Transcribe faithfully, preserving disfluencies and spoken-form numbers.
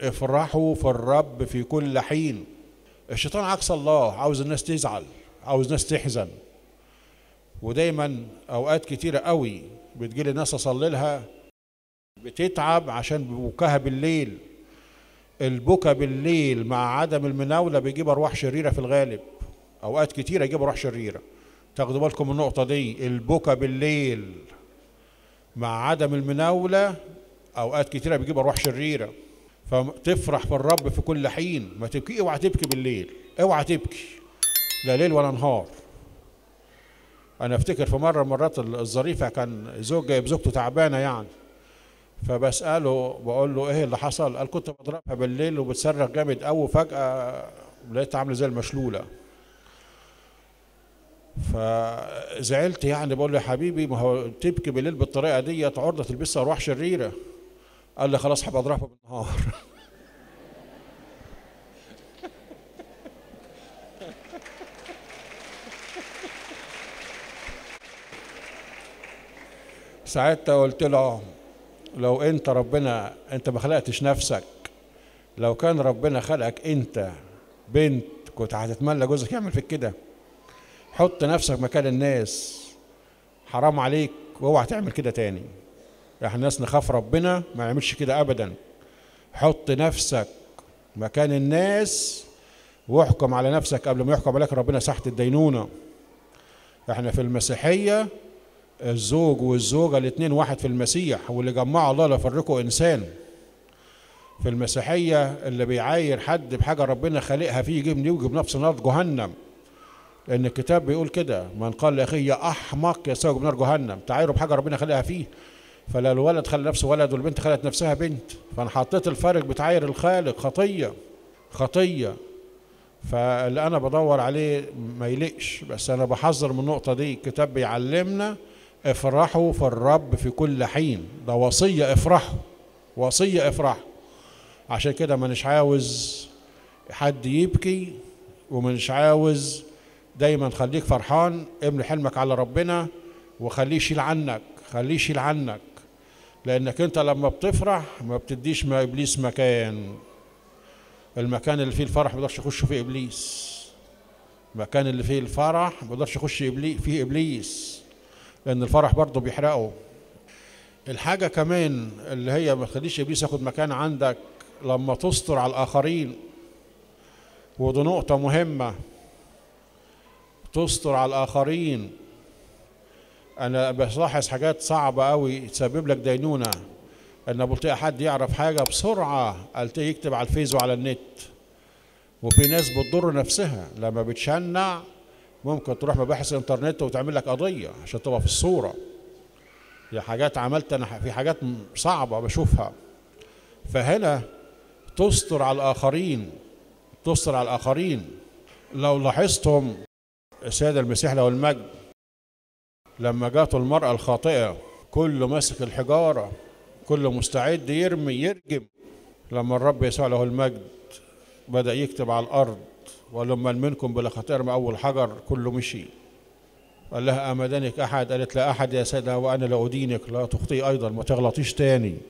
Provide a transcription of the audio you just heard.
افرحوا في الرب في كل حين. الشيطان عكس الله، عاوز الناس تزعل، عاوز الناس تحزن. ودايما اوقات كتيره قوي بتجيلي ناس اصلي لها بتتعب عشان بكاها بالليل. البكا بالليل مع عدم المناوله بيجيب ارواح شريره في الغالب، اوقات كتيره يجيب ارواح شريره. تاخدوا بالكم من النقطه دي، البكا بالليل مع عدم المناوله اوقات كتيره بيجيب ارواح شريره. فتفرح في الرب في كل حين، ما تبكي، اوعى تبكي بالليل، اوعى تبكي لا ليل ولا نهار. انا افتكر في مره مرات الظريفه كان زوج جايب زوجته تعبانه يعني، فبساله بقول له ايه اللي حصل؟ قال كنت بضربها بالليل وبتصرخ جامد قوي وفجاه لقيتها عامله زي المشلوله. فزعلت يعني، بقول له يا حبيبي ما هو تبكي بالليل بالطريقه دي عرضه تلبسها ارواح شريره. قال لي خلاص هبقى اضربها بالنهار. ساعتها قلت له لو انت ربنا، انت ما خلقتش نفسك، لو كان ربنا خلقك انت بنت كنت هتتملى جوزك يعمل فيك كده؟ حط نفسك مكان الناس، حرام عليك، واوعى تعمل كده تاني. احنا الناس نخاف ربنا ما يعملش كده ابدا. حط نفسك مكان الناس واحكم على نفسك قبل ما يحكم عليك ربنا ساحة الدينونة. احنا في المسيحية الزوج والزوجة الاثنين واحد في المسيح، واللي جمع الله لا يفرقه انسان. في المسيحية اللي بيعاير حد بحاجة ربنا خالقها فيه يجيب يوجب نفس نار جهنم، لأن الكتاب بيقول كده من قال لأخيه يا أحمق يسوق بنار جهنم. تعايره بحاجة ربنا خالقها فيه، فلا الولد خلى نفسه ولد والبنت خلت نفسها بنت، فأنا حطيت الفارق بتعاير الخالق خطية خطية. فاللي أنا بدور عليه ما يليقش، بس أنا بحذر من النقطة دي. الكتاب بيعلمنا افرحوا في الرب في كل حين، ده وصية، افرحوا، وصية افرحوا. عشان كده مانيش عاوز حد يبكي، ومانيش عاوز، دايما خليك فرحان، املي حلمك على ربنا وخليه يشيل عنك، خليه يشيل عنك. لانك انت لما بتفرح ما بتديش ما ابليس مكان. المكان اللي فيه الفرح ما بيقدرش يخش فيه ابليس. المكان اللي فيه الفرح ما بيقدرش يخش فيه ابليس، لان الفرح برضه بيحرقه. الحاجة كمان اللي هي ما تخليش ابليس ياخد مكان عندك لما تستر على الاخرين، ودي نقطة مهمة. تستر على الاخرين. انا بلاحظ حاجات صعبة قوي تسبب لك دينونة، ان بلتقي حد يعرف حاجة بسرعة التقي يكتب على الفيس وعلى النت. وفي ناس بتضر نفسها لما بتشنع، ممكن تروح مباحث الانترنت وتعمل لك قضية عشان تبقى في الصورة. دي حاجات عملت انا في حاجات صعبة بشوفها. فهنا تستر على الاخرين، تستر على الاخرين. لو لاحظتم السيد المسيح له المجد لما جاته المرأة الخاطئة كله ماسك الحجارة، كله مستعد يرمي يرجم. لما الرب يسوع له المجد بدأ يكتب على الأرض ولما منكم بلا خطير من أول حجر، كله مشي. قال لها أمدانك أحد؟ قالت لا أحد يا سيدة وأنا لا أدينك، لا تخطئي أيضا، ما تغلطيش تاني.